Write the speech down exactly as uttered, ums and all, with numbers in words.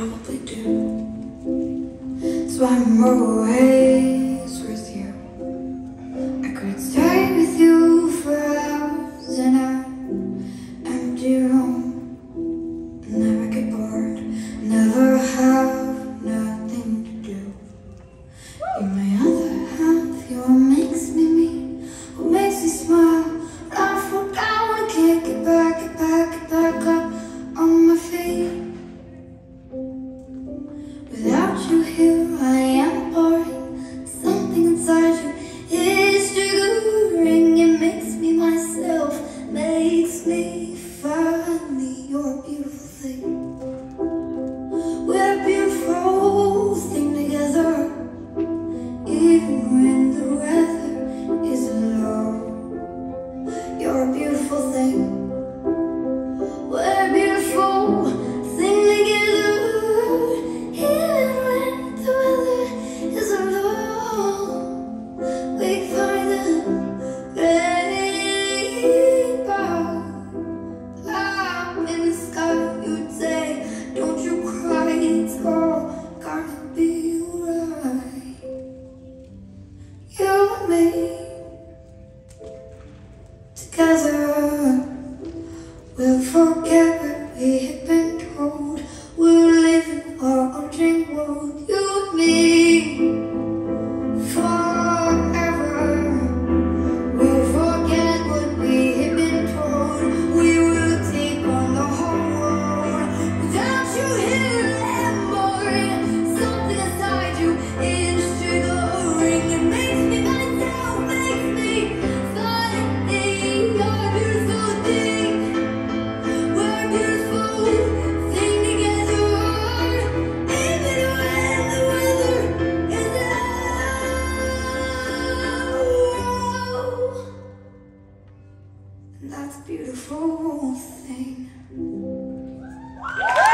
probably do. So I'm always with you. I could stay with you for hours in an empty room, never get bored, never have nothing to do. You're my other half, you're what makes me me, what makes me smile. I fall down, I can't get back, get back, get back up on my feet. Without you here, I am boring. Something inside you is triggering. It makes me myself, makes me finally. You're a beautiful thing. We're a beautiful thing together, even when the weather is low. You're a beautiful thing. We're a beautiful thing together, even when the weather is low. We find the rainbow up in the sky. You'd say, don't you cry, it's all gonna be right. You and me together, we'll forget what we have been told. We'll live in our own dream world. You and me forever. We'll forget what we have been told. We will take on the whole world. Without you here, I'm boring. Something inside you is triggering. It makes me myself, makes me finally. You're a beautiful thing. We're a beautiful thing together, even when the weather is low. And that's a beautiful thing.